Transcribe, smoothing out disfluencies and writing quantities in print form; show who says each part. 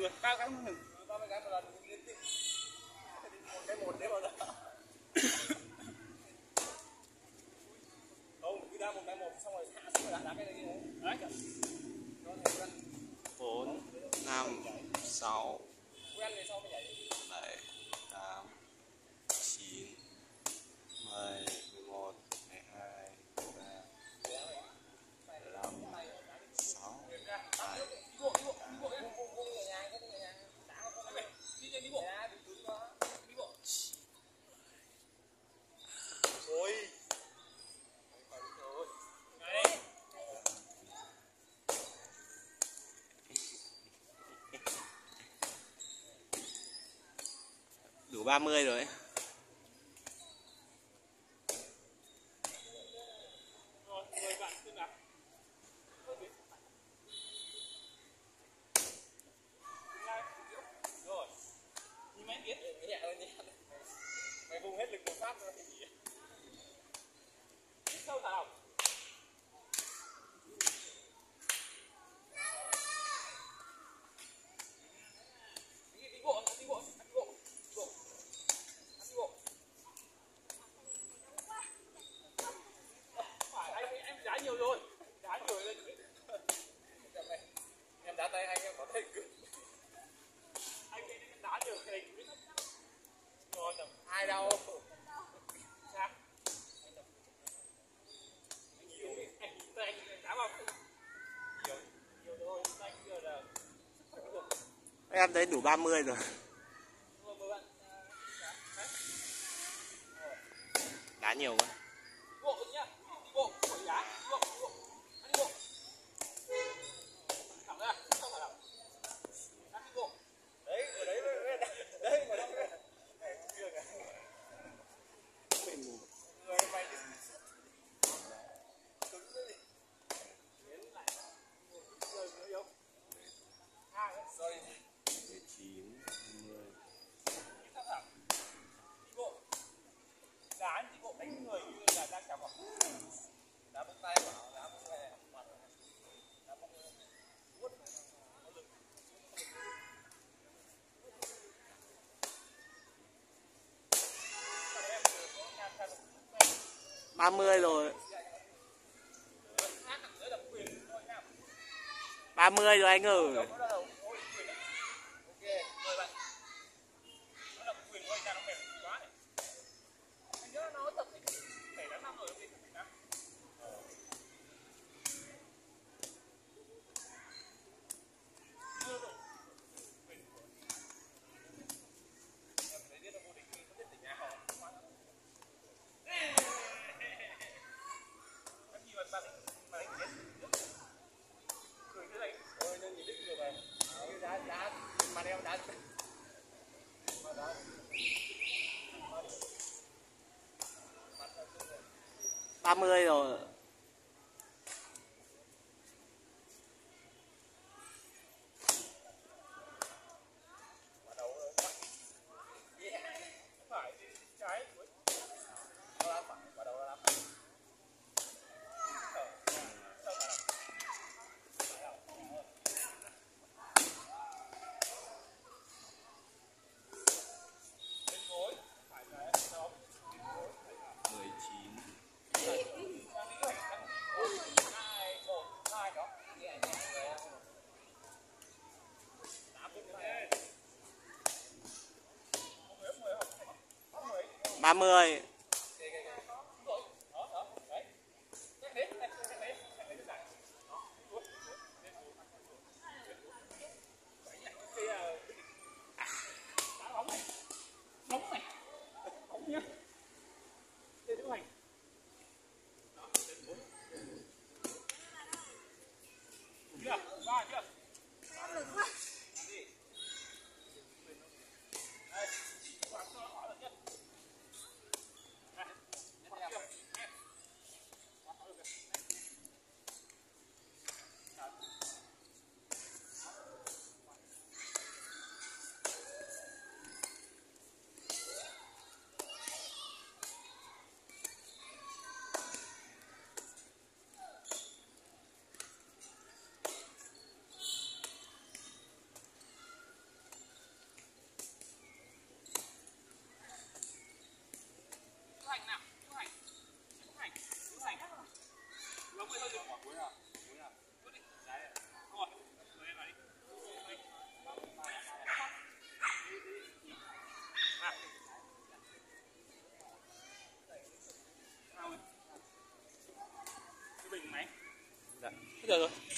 Speaker 1: rồi, 3 cái ngừng. 30 cái một lần liên tiếp. Một đấy bao giờ? Không, cứ đá một cái một xong rồi hạ xuống rồi đá cái kia đấy. Đấy kìa.
Speaker 2: 4 5 6
Speaker 1: quen thì sau mới nhảy.
Speaker 2: 7 8 9 10 11 12 13 15 6 7
Speaker 1: Ôi.
Speaker 2: đủ 30 rồi.
Speaker 1: Mày vùng hết lực một phát rồi. Sâu thảo. Đi bộ. Phải em đá nhiều rồi. Đá nhiều lên. Em đá tay anh em có thể cứng. Anh đá nhiều thì rồi ai đâu.
Speaker 2: Em thấy đủ 30 rồi. Đá nhiều quá. Ba mươi rồi. 30 rồi anh ơi. Ba mươi rồi. Ba mươi.
Speaker 1: giờ rồi?